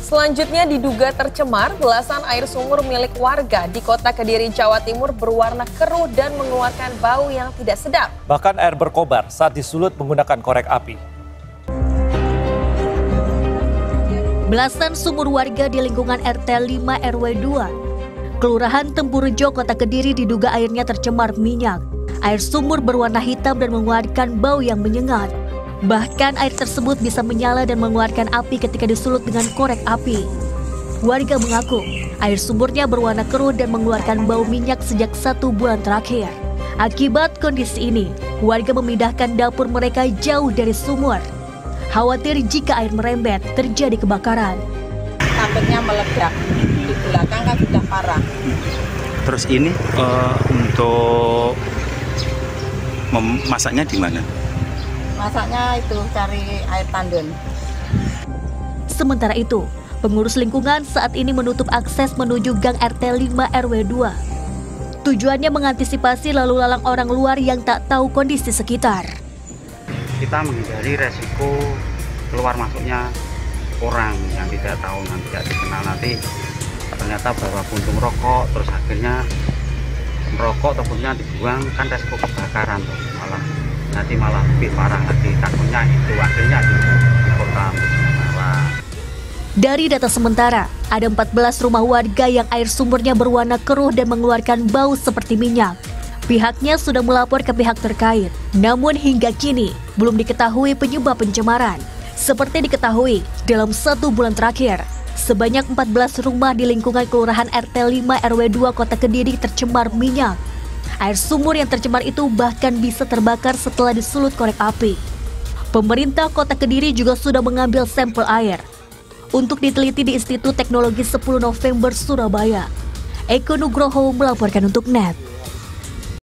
Selanjutnya diduga tercemar, belasan air sumur milik warga di Kota Kediri, Jawa Timur berwarna keruh dan mengeluarkan bau yang tidak sedap. Bahkan air berkobar saat disulut menggunakan korek api. Belasan sumur warga di lingkungan RT 5 RW 2, Kelurahan Tempurejo, Kota Kediri diduga airnya tercemar minyak. Air sumur berwarna hitam dan mengeluarkan bau yang menyengat. Bahkan air tersebut bisa menyala dan mengeluarkan api ketika disulut dengan korek api. Warga mengaku air sumurnya berwarna keruh dan mengeluarkan bau minyak sejak 1 bulan terakhir. Akibat kondisi ini, warga memindahkan dapur mereka jauh dari sumur. Khawatir jika air merembet terjadi kebakaran. Takutnya meledak, di belakang kan sudah parah. Terus ini untuk memasaknya di mana? Masaknya itu cari air tandon. Sementara itu, pengurus lingkungan saat ini menutup akses menuju Gang RT 5 RW 2. Tujuannya mengantisipasi lalu lalang orang luar yang tak tahu kondisi sekitar. Kita menghindari resiko keluar masuknya orang yang tidak tahu, yang tidak dikenal, nanti ternyata bawa puntung rokok, terus akhirnya merokok ataupun dibuang, kan resiko kebakaran tuh, malah lebih parah lagi. Takutnya itu akhirnya di kota malah. Dari data sementara, ada 14 rumah warga yang air sumurnya berwarna keruh dan mengeluarkan bau seperti minyak. Pihaknya sudah melapor ke pihak terkait, namun hingga kini belum diketahui penyebab pencemaran. Seperti diketahui, dalam 1 bulan terakhir, sebanyak 14 rumah di lingkungan Kelurahan RT 5 RW 2 Kota Kediri tercemar minyak. Air sumur yang tercemar itu bahkan bisa terbakar setelah disulut korek api. Pemerintah Kota Kediri juga sudah mengambil sampel air untuk diteliti di Institut Teknologi 10 November Surabaya. Eko Nugroho melaporkan untuk NET.